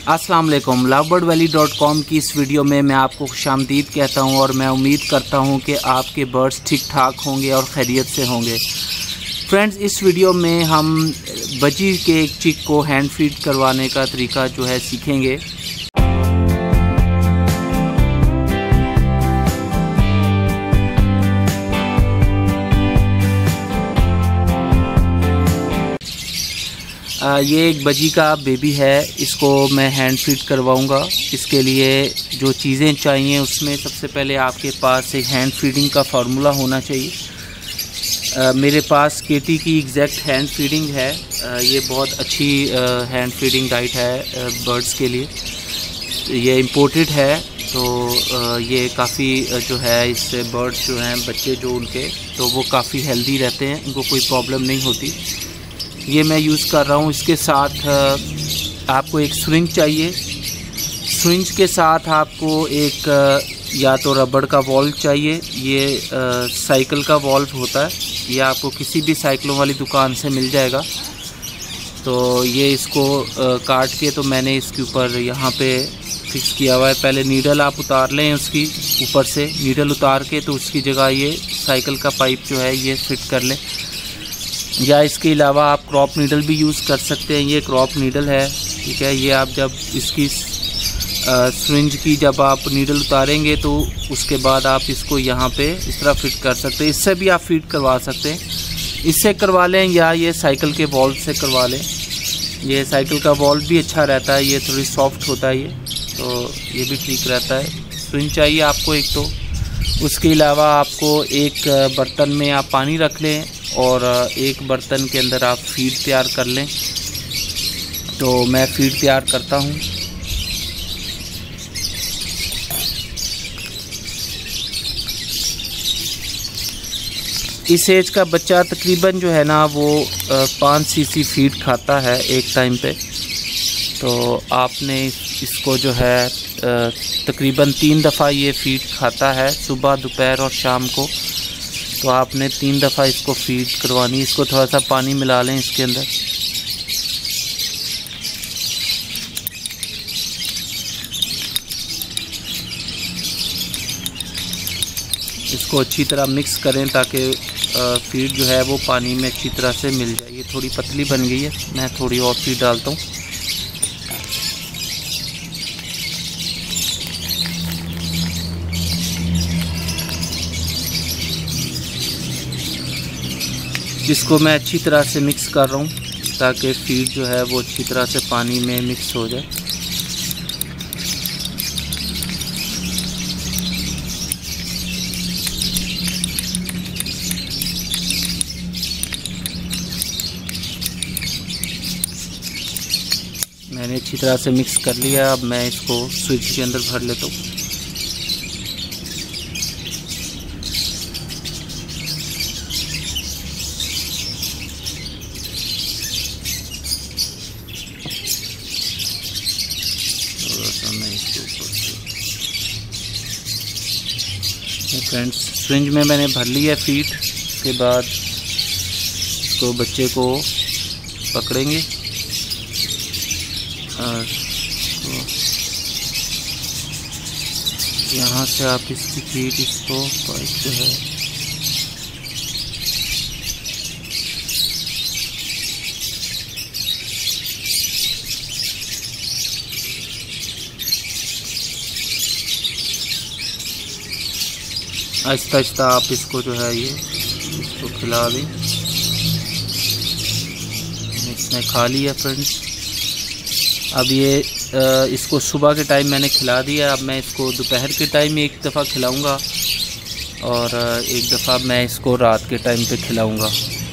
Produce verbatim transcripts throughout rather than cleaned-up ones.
अस्सलाम वालेकुम। Love bird valley dot com की इस वीडियो में मैं आपको खुशामदीद कहता हूं और मैं उम्मीद करता हूं कि आपके बर्ड्स ठीक ठाक होंगे और खैरियत से होंगे। फ्रेंड्स, इस वीडियो में हम बजी के एक चिक को हैंड फीड करवाने का तरीका जो है सीखेंगे। ये एक बजी का बेबी है, इसको मैं हैंड फीड करवाऊंगा। इसके लिए जो चीज़ें चाहिए उसमें सबसे पहले आपके पास एक हैंड फीडिंग का फार्मूला होना चाहिए। आ, मेरे पास केटी की एग्जैक्ट हैंड फीडिंग है। आ, ये बहुत अच्छी हैंड फीडिंग डाइट है बर्ड्स के लिए। ये इम्पोर्टेड है, तो आ, ये काफ़ी जो है इससे बर्ड्स जो हैं बच्चे जो उनके तो वो काफ़ी हेल्दी रहते हैं, उनको कोई प्रॉब्लम नहीं होती। ये मैं यूज़ कर रहा हूँ। इसके साथ आपको एक स्विंज चाहिए। स्विंज के साथ आपको एक या तो रबड़ का वॉल्व चाहिए। ये साइकिल का वॉल्व होता है, ये आपको किसी भी साइकिलों वाली दुकान से मिल जाएगा। तो ये इसको काट के तो मैंने इसके ऊपर यहाँ पे फिक्स किया हुआ है। पहले नीडल आप उतार लें उसकी ऊपर से, नीडल उतार के तो उसकी जगह ये साइकिल का पाइप जो है ये फिट कर लें। या इसके अलावा आप क्रॉप नीडल भी यूज़ कर सकते हैं। ये क्रॉप नीडल है, ठीक है। ये आप जब इसकी स्विंज की जब आप नीडल उतारेंगे तो उसके बाद आप इसको यहाँ पे इस तरह फिट कर सकते हैं। इससे भी आप फिट करवा सकते हैं, इससे करवा लें या ये साइकिल के वॉल्व से करवा लें। ये साइकिल का वॉल्व भी अच्छा रहता है, ये थोड़ी सॉफ्ट होता है ये, तो ये भी ठीक रहता है। स्विंज चाहिए आपको एक तो। उसके अलावा आपको एक बर्तन में आप पानी रख लें और एक बर्तन के अंदर आप फीड तैयार कर लें। तो मैं फीड तैयार करता हूँ। इस एज का बच्चा तकरीबन जो है ना वो पाँच सीसी फीड खाता है एक टाइम पे। तो आपने इसको जो है तकरीबन तीन दफ़ा ये फीड खाता है, सुबह दोपहर और शाम को। तो आपने तीन दफ़ा इसको फीड करवानी। इसको थोड़ा सा पानी मिला लें इसके अंदर। इसको अच्छी तरह मिक्स करें ताकि फीड जो है वो पानी में अच्छी तरह से मिल जाए। ये थोड़ी पतली बन गई है, मैं थोड़ी और फीड डालता हूँ। इसको मैं अच्छी तरह से मिक्स कर रहा हूँ ताकि फीड जो है वो अच्छी तरह से पानी में मिक्स हो जाए। मैंने अच्छी तरह से मिक्स कर लिया। अब मैं इसको स्विच के अंदर भर लेता हूँ। फ्रेंड्स, स्विंज में मैंने भर लिया फीड। के बाद इसको बच्चे को पकड़ेंगे और यहाँ से आप इसकी फीड इसको पाइप जो है आहिस्ता आहिस्ता आप इसको जो है ये इसको खिला दें। इसने खा लिया फ्रेंड्स। अब ये इसको सुबह के टाइम मैंने खिला दिया। अब मैं इसको दोपहर के टाइम एक दफ़ा खिलाऊंगा और एक दफ़ा मैं इसको रात के टाइम पे खिलाऊंगा।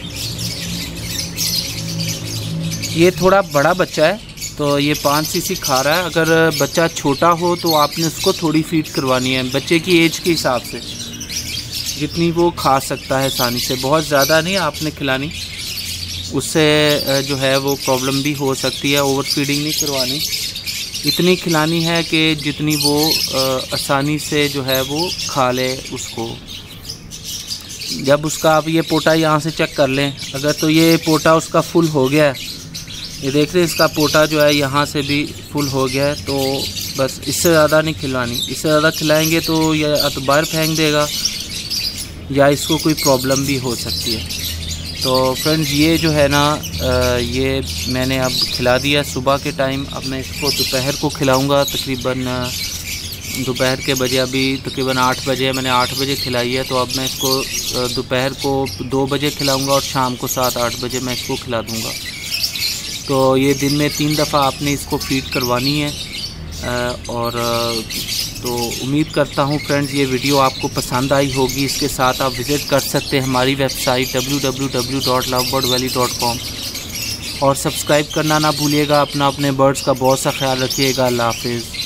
ये थोड़ा बड़ा बच्चा है तो ये पाँच सीसी खा रहा है। अगर बच्चा छोटा हो तो आपने उसको थोड़ी फीड करवानी है बच्चे की एज के हिसाब से, जितनी वो खा सकता है आसानी से। बहुत ज़्यादा नहीं आपने खिलानी, उससे जो है वो प्रॉब्लम भी हो सकती है। ओवर फीडिंग नहीं करवानी, इतनी खिलानी है कि जितनी वो आसानी से जो है वो खा ले उसको। जब उसका आप ये पोटा यहाँ से चेक कर लें, अगर तो ये पोटा उसका फुल हो गया है ये देख रहे हैं इसका पोटा जो है यहाँ से भी फुल हो गया है। तो बस इससे ज़्यादा नहीं खिलानी, इससे ज़्यादा खिलाएंगे तो या तो बाहर फेंक देगा या इसको कोई प्रॉब्लम भी हो सकती है। तो फ्रेंड्स ये जो है ना ये मैंने अब खिला दिया सुबह के टाइम। अब मैं इसको दोपहर को खिलाऊंगा, तकरीबन दोपहर के बजे अभी तकरीबन आठ बजे मैंने आठ बजे खिलाई है। तो अब मैं इसको दोपहर को दो बजे खिलाऊंगा और शाम को सात आठ बजे मैं इसको खिला दूंगा। तो ये दिन में तीन दफ़ा आपने इसको फीड करवानी है। और तो उम्मीद करता हूँ फ्रेंड्स ये वीडियो आपको पसंद आई होगी। इसके साथ आप विज़िट कर सकते हैं हमारी website W W W dot love bird valley dot com और सब्सक्राइब करना ना भूलिएगा। अपना अपने बर्ड्स का बहुत सा ख्याल रखिएगा। अल्लाह हाफिज़।